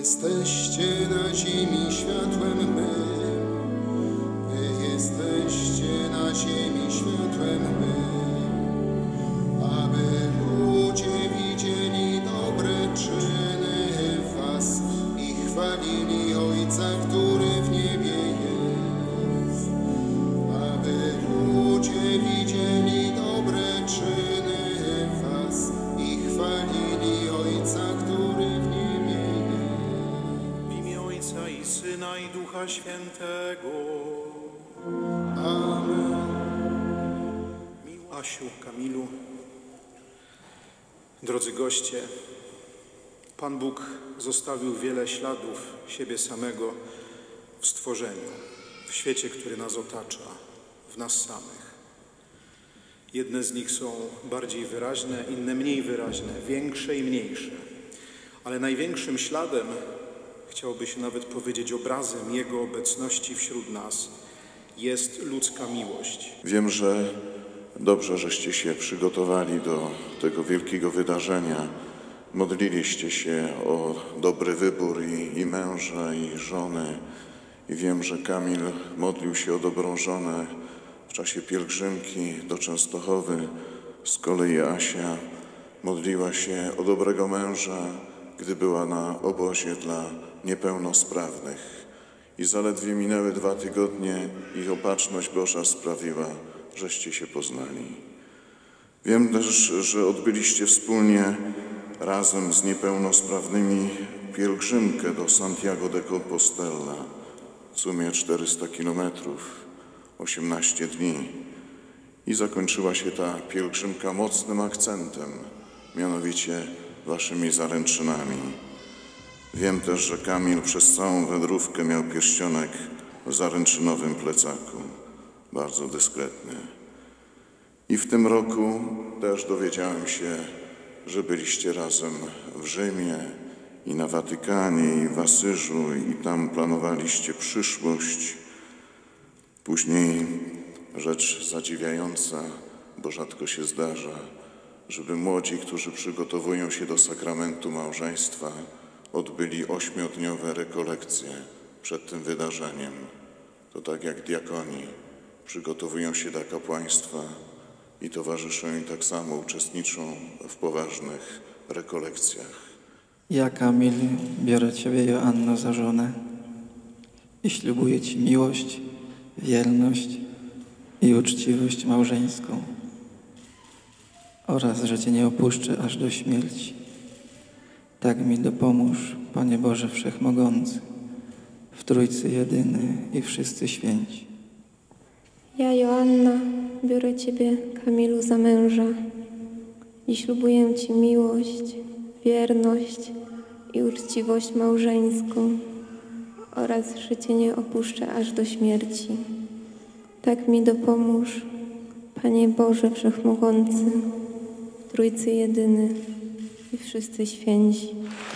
Jesteście na ziemi światłem mym, wy jesteście na ziemi światłem mym, aby ludzie widzieli dobre czyny w was i chwalili Ojca, który w niebie jest. Aby ludzie widzieli dobre czyny w was i chwalili Ojca, który w niebie jest. W imię Ojca i Syna i Ducha Świętego. Amen. Asiu, Kamilu, drodzy goście, Pan Bóg zostawił wiele śladów siebie samego w stworzeniu, w świecie, który nas otacza, w nas samych. Jedne z nich są bardziej wyraźne, inne mniej wyraźne, większe i mniejsze. Ale największym śladem, chciałoby się nawet powiedzieć obrazem Jego obecności wśród nas, jest ludzka miłość. Wiem, że dobrze, żeście się przygotowali do tego wielkiego wydarzenia. Modliliście się o dobry wybór i męża, i żony. I wiem, że Kamil modlił się o dobrą żonę w czasie pielgrzymki do Częstochowy. Z kolei Asia modliła się o dobrego męża, gdy była na obozie dla niepełnosprawnych. I zaledwie minęły 2 tygodnie i opatrzność Boża sprawiła, żeście się poznali. Wiem też, że odbyliście wspólnie razem z niepełnosprawnymi pielgrzymkę do Santiago de Compostela, w sumie 400 kilometrów, 18 dni. I zakończyła się ta pielgrzymka mocnym akcentem, mianowicie waszymi zaręczynami. Wiem też, że Kamil przez całą wędrówkę miał pierścionek w zaręczynowym plecaku, bardzo dyskretny. I w tym roku też dowiedziałem się, że byliście razem w Rzymie i na Watykanie, i w Asyżu, i tam planowaliście przyszłość. Później rzecz zadziwiająca, bo rzadko się zdarza, żeby młodzi, którzy przygotowują się do sakramentu małżeństwa, odbyli 8-dniowe rekolekcje przed tym wydarzeniem. To tak jak diakoni przygotowują się do kapłaństwa i towarzyszą im tak samo, uczestniczą w poważnych rekolekcjach. Ja, Kamil, biorę Ciebie, Joanno, za żonę i ślubuję Ci miłość, wierność i uczciwość małżeńską oraz, że Cię nie opuszczę aż do śmierci. Tak mi dopomóż, Panie Boże Wszechmogący, w Trójcy Jedyny i wszyscy święci. Ja, Joanna, biorę Ciebie, Kamilu, za męża i ślubuję Ci miłość, wierność i uczciwość małżeńską oraz, że Cię nie opuszczę aż do śmierci. Tak mi dopomóż, Panie Boże Wszechmogący, w Trójcy Jedyny i wszyscy święci.